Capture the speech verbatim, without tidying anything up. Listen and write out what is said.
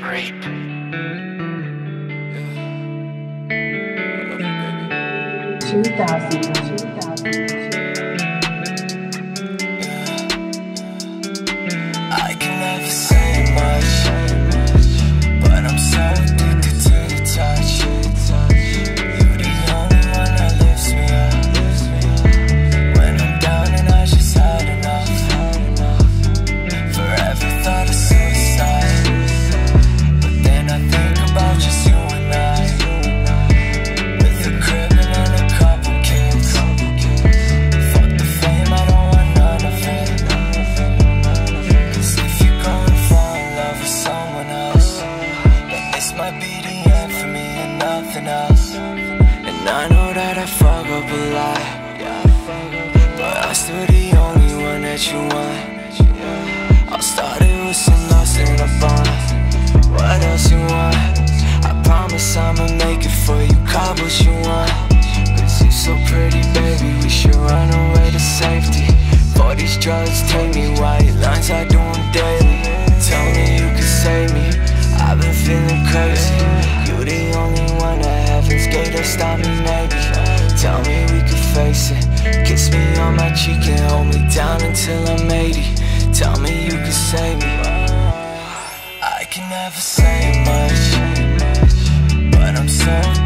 Rape. two thousand, two thousand. I can never say much, but I'm so addicted to your touch. You're the only one that lifts me up. When I'm down and I just had enough. Forever thought of suicide, but then I think about just you and I, with a crib and a couple kids. Fuck the fame, I don't want none of it. Cause if you're gonna fall in love with someone else, then this might be the end for me and nothing else. And I know that I fuck up a lot, but I'm still the only one that you want. I started with some lost in a bond. What else you want? I promise I'ma make it for you. Call what you want, cause you're so pretty, baby. We should run away to safety. For these drugs, take me. White lines, I do them daily. Tell me you can save me, I've been feeling crazy. You're the only one at heaven's gate that stop me, maybe. Tell me we can face it. Kiss me on my cheek and hold me down until I'm eighty. Tell me you can save me. I can never say much, but I'm so